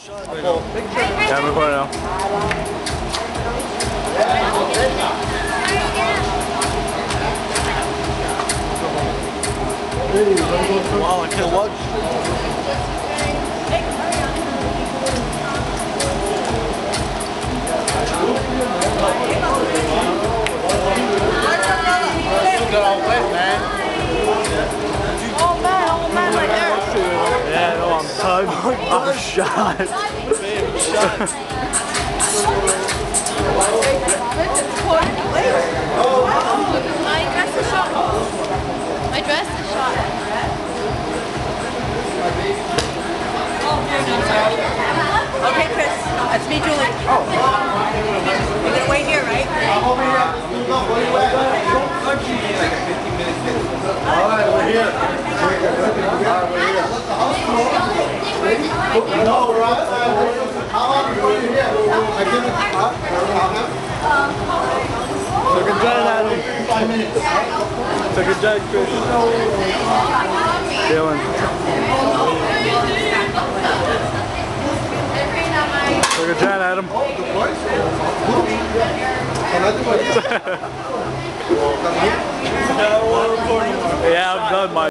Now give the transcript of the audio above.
Yeah, I'm recording now. Wow, I can't watch. Got all wet, man. Oh man, right there. Yeah, no, I'm tired. I'm shot. My dress is shot. My dress is shot. Okay, Chris. That's me, Julie. You're gonna wait here, right? Alright, we're here. No, we're outside. How long are you here? I give it Took a giant at him. 5 minutes. Took a giant fish. Dylan. Took a giant at him. Yeah, I'm done, Mike.